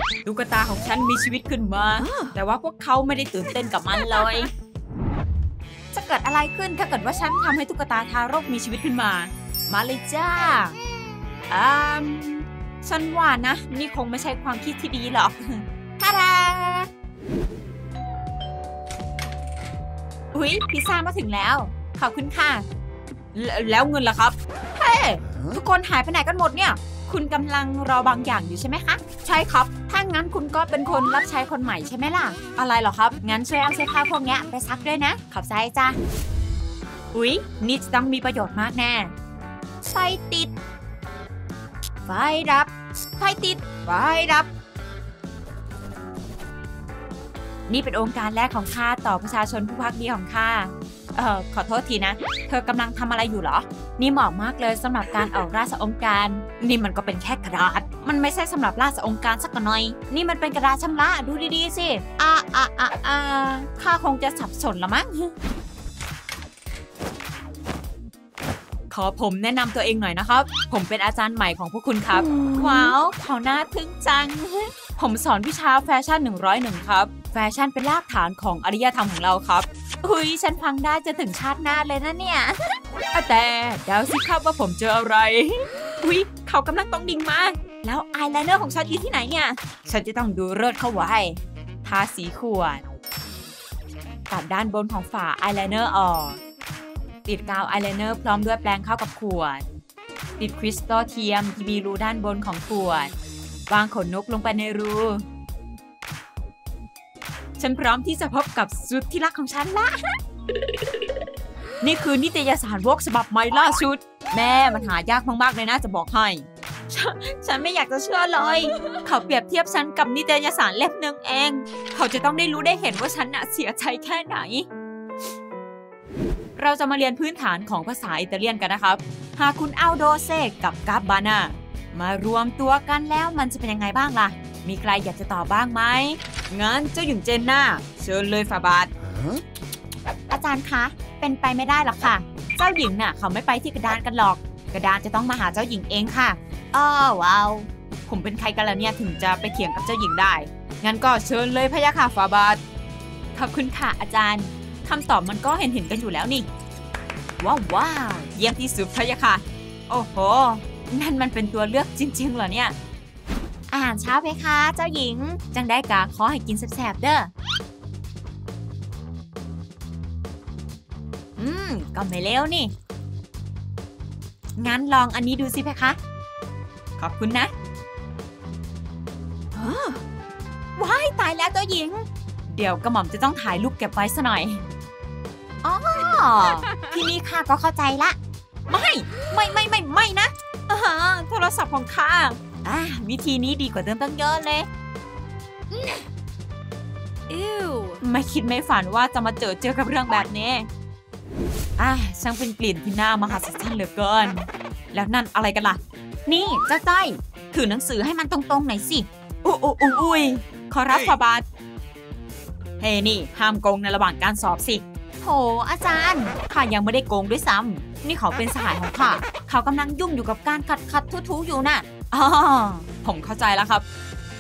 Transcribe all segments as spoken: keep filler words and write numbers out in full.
ตุ๊กตาของฉันมีชีวิตขึ้นมาแต่ว่าพวกเขาไม่ได้ตื่นเต้นกับมันเลยจะเกิดอะไรขึ้นถ้าเกิดว่าฉันทำให้ตุ๊กตาทารกมีชีวิตขึ้นมามาเลยจ้าอืมฉันว่านะนี่คงไม่ใช่ความคิดที่ดีหรอกฮาราอุ๊ยพิซซ่ามาถึงแล้วขอบคุณค่ะแล้วเงินล่ะครับเฮ้ทุกคนหายไปไหนกันหมดเนี่ยคุณกำลังรอบางอย่างอยู่ใช่ไหมคะใช่ครับถ้างั้นคุณก็เป็นคนรับใช้คนใหม่ใช่ไหมล่ะอะไรเหรอครับงั้นช่วยเอาเสื้อผ้าพวกนี้ไปซักด้วยนะขอบใจจ้ะอุ๊ยนี่จะต้องมีประโยชน์มากแน่ไฟติดไฟดับไฟติดไฟดับนี่เป็นองค์การแรกของข้าต่อประชาชนผู้พักดีของข้าเออขอโทษทีนะเธอกำลังทำอะไรอยู่เหรอนี่เหมาะมากเลยสำหรับการออกราชองค์การนี่มันก็เป็นแค่กระดาษมันไม่ใช่สำหรับราชองค์การสักหน่อยนี่มันเป็นกระดาษชำระดูดีๆสิอ่าอ่าอ่าอ่าข้าคงจะสับสนละมั้งขอผมแนะนำตัวเองหน่อยนะครับผมเป็นอาจารย์ใหม่ของพวกคุณครับว้าวเขาน่าทึ่งจังผมสอนวิชาแฟชั่นหนึ่งร้อยเอ็ดครับแฟชั่นเป็นรากฐานของอารยธรรมของเราครับอุ้ยฉันฟังได้จะถึงชาติหน้าเลยนะเนี่ยแต่เดาสิครับว่าผมเจออะไรอุ้ยเขากำลังต้องดิ่งมาแล้วอายไลเนอร์ของฉันอยู่ที่ไหนเนี่ยฉันจะต้องดูเลิศเข้าไว้ทาสีขวดตัดด้านบนของฝาอายไลเนอร์ออกติดกาวอายไลเนอร์พร้อมด้วยแปรงเข้ากับขวดติดคริสตัลเทียมที่มีรูด้านบนของขวดวางขนนกลงไปในรูฉันพร้อมที่จะพบกับสุดที่รักของฉันละ นี่คือนิตยสารวอกฉบับใหม่ล่าสุดแม่มันหายากมากๆเลยนะจะบอกให้ฉฉันไม่อยากจะเชื่อเลยเขาเปรียบเทียบฉันกับนิตยสารเล่มหนึ่งเองเขาจะต้องได้รู้ได้เห็นว่าฉันน่ะเสียใจแค่ไหนเราจะมาเรียนพื้นฐานของภาษาอิตาเลียนกันนะครับหากคุณอัลโดเซกับกาบบานามารวมตัวกันแล้วมันจะเป็นยังไงบ้างล่ะมีใครอยากจะตอบบ้างไหมงั้นเจ้าหญิงเจนน่าเชิญเลยฟาบาทอาจารย์คะเป็นไปไม่ได้หรอกค่ะเจ้าหญิงน่ะเขาไม่ไปที่กระดานกันหรอกกระดานจะต้องมาหาเจ้าหญิงเองค่ะอ้าวว้าวผมเป็นใครกันล่ะเนี่ยถึงจะไปเถียงกับเจ้าหญิงได้งั้นก็เชิญเลยพะยะค่ะฟาบาทขอบคุณค่ะอาจารย์คำตอบมันก็เห็นเห็นกันอยู่แล้วนี่ว้าวว้าวเยี่ยมที่สุดพะยะค่ะโอ้โหนั่นมันเป็นตัวเลือกจริงๆเหรอเนี่ยอาหารเช้าเพคะเจ้าหญิงจังได้กาขอให้กินแซ่บๆเด้ออืมก็ไม่เลวนี่งั้นลองอันนี้ดูสิเพคะขอบคุณนะว้ายตายแล้วเจ้าหญิงเดี๋ยวกระหม่อมจะต้องถ่ายรูปเก็บไว้ซะหน่อยอ๋อทีนี้ข้าก็เข้าใจละไม่ไม่ไม่ไม่ไม่นะโทรศัพท์ของข้าอ่ะวิธีนี้ดีกว่าเดิมตั้งเยอะเลยอิวไม่คิดไม่ฝันว่าจะมาเจอเจอกับเรื่องแบบนี้อ่ะช่างเป็นกลิ่นที่น่ามหัศจรรย์เหลือเกินแล้วนั่นอะไรกันล่ะนี่เจ้าจ้อยถือหนังสือให้มันตรงๆหน่อยสิอุ้ยอุ้ยอุ้ยขอรับฟาบาทเฮ้นี่ห้ามโกงในระหว่างการสอบสิโหอาจารย์ข้ายังไม่ได้โกงด้วยซ้ำนี่เขาเป็นสหายของข้าเขากำลังยุ่งอยู่กับการขัดขัดทูๆอยู่น่ะอ๋อผมเข้าใจแล้วครับ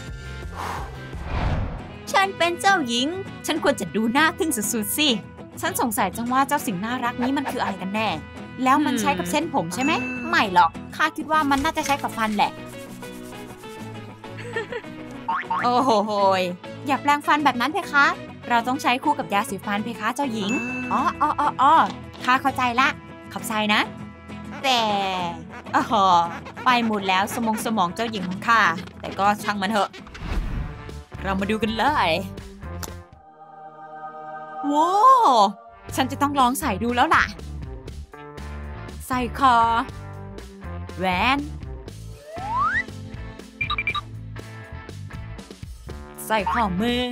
ฉันเป็นเจ้าหญิงฉันควรจะดูน่าทึ่งสุดๆสิฉันสงสัยจังว่าเจ้าสิ่งน่ารักนี้มันคืออะไรกันแน่แล้วมันใช้กับเส้นผมใช่ไหมไม่หรอกข้าคิดว่ามันน่าจะใช้กับฟันแหละโอ้โหโหยอย่าแปลงฟันแบบนั้นเพคะเราต้องใช้คู่กับยาสีฟันเพคะเจ้าหญิงอ๋ออ๋ออ๋อข้าเข้าใจละขอบใจนะแต่อ๋อไปหมดแล้วสมองสมองเจ้าหญิงของข้าแต่ก็ช่างมันเถอะเรามาดูกันเลยว้าวฉันจะต้องลองใส่ดูแล้วล่ะใส่คอแหวนใส่ข้อมือ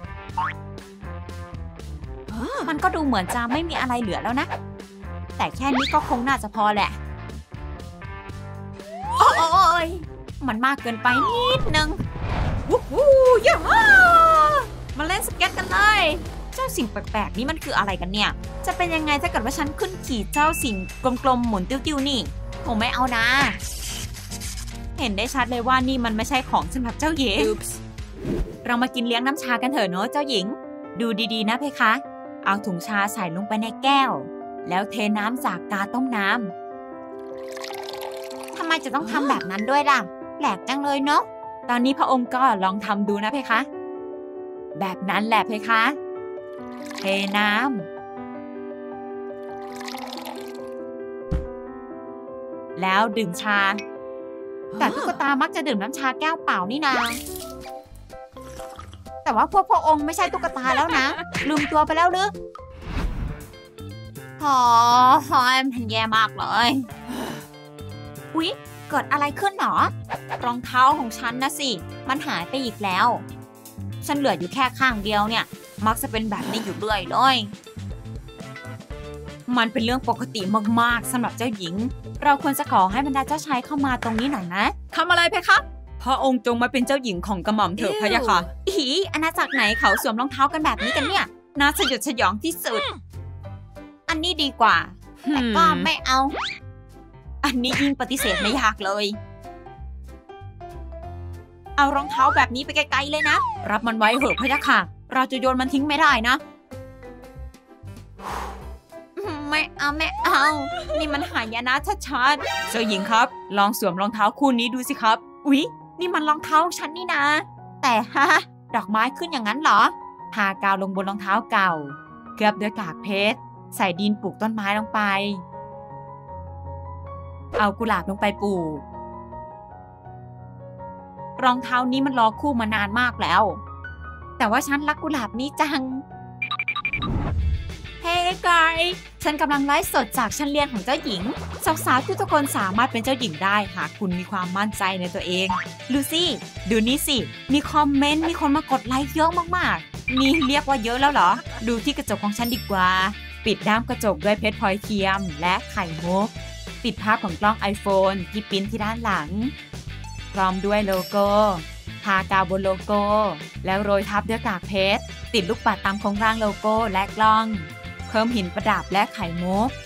มันก็ดูเหมือนจะไม่มีอะไรเหลือแล้วนะแต่แค่นี้ก็คงน่าจะพอแหละโอ้ยมันมากเกินไปนิดนึงวู้ฮู้ย่ามาเล่นสเก็ตกันเลยเจ้าสิ่งแปลกๆนี้มันคืออะไรกันเนี่ยจะเป็นยังไงถ้าเกิดว่าฉันขึ้นขี่เจ้าสิ่งกลมๆหมุนติ้วๆนี่ผมไม่เอานะเห็นได้ชัดเลยว่านี่มันไม่ใช่ของสำหรับเจ้าหญิงเรามากินเลี้ยงน้ำชากันเถอะเนอะเจ้าหญิงดูดีๆนะเพคะเอาถุงชาใส่ลงไปในแก้วแล้วเทน้ำจากกาต้มน้ำทำไมจะต้องทำแบบนั้นด้วยล่ะแปลกจังเลยเนาะตอนนี้พระองค์ก็ลองทำดูนะเพคะแบบนั้นแหละเพคะเทน้ำแล้วดื่มชาแต่ตุ๊กตามักจะดื่มน้ำชาแก้วเปล่านี่นาแต่ว่าพวกพระองค์ไม่ใช่ตุ๊กตาแล้วนะลืมตัวไปแล้วหรือโอ้ยมันแย่มากเลยอุ๊ยเกิดอะไรขึ้นหรอรองเท้าของฉันนะสิมันหายไปอีกแล้วฉันเหลืออยู่แค่ข้างเดียวเนี่ยมักจะเป็นแบบนี้อยู่เรื่อยเลยมันเป็นเรื่องปกติมากๆสำหรับเจ้าหญิงเราควรจะขอให้บรรดาเจ้าชายเข้ามาตรงนี้หน่อยนะทำอะไรเพคะพระองค์จงมาเป็นเจ้าหญิงของกระหม่อมเถิดพะยะค่ะอีอาณาจักรไหนเขาสวมรองเท้ากันแบบนี้กันเนี่ยน่าสยดสยองที่สุดอันนี้ดีกว่าแต่ก็ไม่เอาอันนี้ยิ่งปฏิเสธไม่ยากเลยเอารองเท้าแบบนี้ไปไกลๆเลยนะรับมันไว้เถอะพะยะค่ะเราจะโยนมันทิ้งไม่ได้นะไม่เอาไม่เอานี่มันหายนะชัดๆเจ้าหญิงครับลองสวมรองเท้าคู่นี้ดูสิครับอุ๊ยนี่มันรองเท้าของฉันนี่นะแต่ฮะดอกไม้ขึ้นอย่างนั้นเหรอทากาวลงบนรองเท้าเก่าเกลือบด้วยกากเพชรใส่ดินปลูกต้นไม้ลงไปเอากุหลาบลงไปปลูกรองเท้านี้มันรอคู่มานานมากแล้วแต่ว่าฉันรักกุหลาบนี้จังเฮ้ยกายฉันกำลังไลฟ์สดจากชั้นเรียนของเจ้าหญิงสาวๆทุกคนสามารถเป็นเจ้าหญิงได้หากคุณมีความมั่นใจในตัวเองลูซี่ดูนี่สิมีคอมเมนต์มีคนมากดไลค์เยอะมากๆนี่เรียกว่าเยอะแล้วเหรอดูที่กระจกของฉันดีกว่าปิดด้ามกระจกด้วยเพชรพลอยเทียมและไข่มุกติดภาพของกล้อง iPhone ที่ปริ้นที่ด้านหลังพร้อมด้วยโลโก้ทากาวบนโลโก้แล้วโรยทับด้วยกากเพชรติดลูกปัดตามโครงร่างโลโก้และกล้องเพิ่มหินประดับและไข่มุก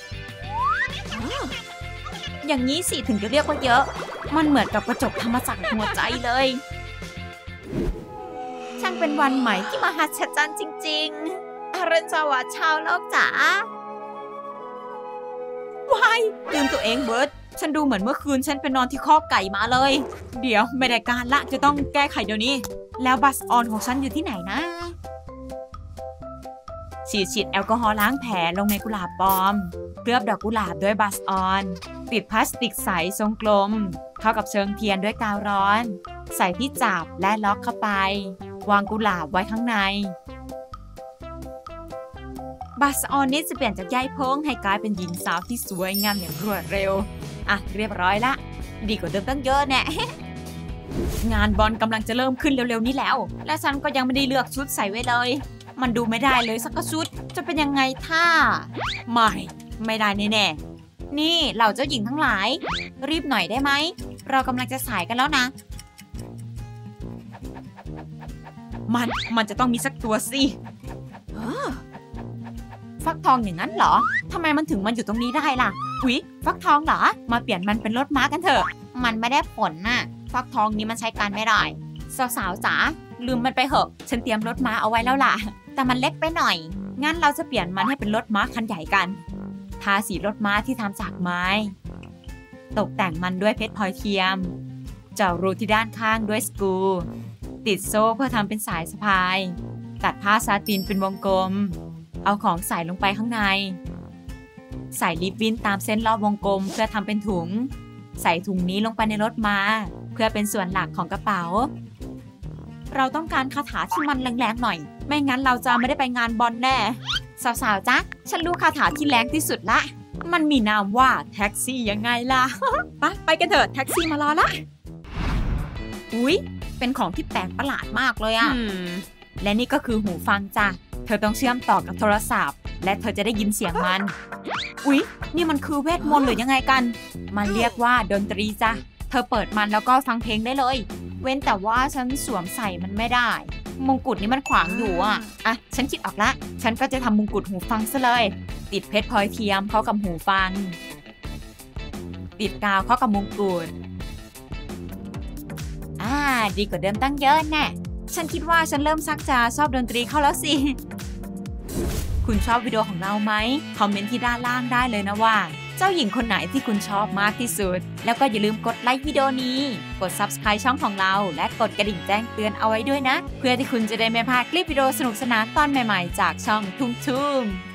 อย่างนี้สิถึงจะเรียกว่าเยอะมันเหมือนกับกระจกทำมาจากหัวใจเลยช่างเป็นวันใหม่ที่มหัศจรรย์จริงๆอรุณสวัสดิ์ชาวโลกจ๋าวายลืมตัวเองเบิร์ดฉันดูเหมือนเมื่อคืนฉันไปนอนที่คอกไก่มาเลยเดี๋ยวไม่ได้การละจะต้องแก้ไขเดี๋ยวนี้แล้วบัสออนของฉันอยู่ที่ไหนนะฉีดฉีดแอลกอฮอล์ล้างแผลลงในกุหลาบปลอมเคลือบดอกกุหลาบด้วยบัสออนติดพลาสติกใสทรงกลมเข้ากับเชิงเทียนด้วยกาวร้อนใส่ที่จับและล็อกเข้าไปวางกุหลาบไว้ข้างในบัสออนนี้จะเปลี่ยนจากใยพงให้กลายเป็นหญิงสาวที่สวยงามอย่างรวดเร็วอ่ะเรียบร้อยละดีกว่าเดิมตั้งเยอะแน่ งานบอลกำลังจะเริ่มขึ้นเร็วๆนี้แล้วและฉันก็ยังไม่ได้เลือกชุดใส่ไว้เลยมันดูไม่ได้เลยสักชุดจะเป็นยังไงถ้าไม่ไม่ได้แน่ๆนี่เหล่าเจ้าหญิงทั้งหลายรีบหน่อยได้ไหมเรากำลังจะสายกันแล้วนะมันมันจะต้องมีสักตัวสิฟักทองอย่างนั้นเหรอทำไมมันถึงมันอยู่ตรงนี้ได้ล่ะอุ๊ยฟักทองเหรอมาเปลี่ยนมันเป็นรถม้ากันเถอะมันไม่ได้ผลน่ะฟักทองนี้มันใช้การไม่ได้สาวๆจ๋าลืมมันไปเหอะฉันเตรียมรถม้าเอาไว้แล้วล่ะแต่มันเล็กไปหน่อยงั้นเราจะเปลี่ยนมันให้เป็นรถม้าคันใหญ่กันทาสีรถม้าที่ทำจากไม้ตกแต่งมันด้วยเพชรพลอยเทียมเจาะรูที่ด้านข้างด้วยสกรูติดโซ่เพื่อทำเป็นสายสะพายตัดผ้าซาตินเป็นวงกลมเอาของใส่ลงไปข้างในใส่ริบบิ้นตามเส้นรอบวงกลมเพื่อทำเป็นถุงใส่ถุงนี้ลงไปในรถม้าเพื่อเป็นส่วนหลักของกระเป๋าเราต้องการคาถาที่มันแรงๆหน่อยไม่งั้นเราจะไม่ได้ไปงานบอลแน่สาวๆจ๊ะฉันรู้คาถาที่แรงที่สุดละมันมีนามว่าแท็กซี่ยังไงล่ะ ไปไปกันเถอะแท็กซี่มารอละอุ๊ยเป็นของที่แปลกประหลาดมากเลยอะ hmm. และนี่ก็คือหูฟังจ้ะเธอต้องเชื่อมต่อกับโทรศัพท์และเธอจะได้ยินเสียงมันอุ๊ยนี่มันคือเวทมนต์หรือยังไงกันมันเรียกว่าดนตรีจ้ะเธอเปิดมันแล้วก็ฟังเพลงได้เลยเว้นแต่ว่าฉันสวมใส่มันไม่ได้มงกุฎนี้มันขวางอยู่อ่ะอ่ะฉันคิดออกละฉันก็จะทำมงกุฎหูฟังซะเลยติดเพชรพลอยเทียมเข้ากับหูฟังติดกาวเข้ากับมงกุฎอ่าดีกว่าเดิมตั้งเยอะแน่ฉันคิดว่าฉันเริ่มซักจะชอบดนตรีเข้าแล้วสิ คุณชอบวิดีโอของเราไหมคอมเมนต์ที่ด้านล่างได้เลยนะว่าเจ้าหญิงคนไหนที่คุณชอบมากที่สุดแล้วก็อย่าลืมกดไลค์วิดีโอนี้กด ซับสไครบ์ ช่องของเราและกดกระดิ่งแจ้งเตือนเอาไว้ด้วยนะเพื่อที่คุณจะได้ไม่พลาดคลิปวิดีโอสนุกสนานตอนใหม่ๆจากช่องทุ่มทุ่ม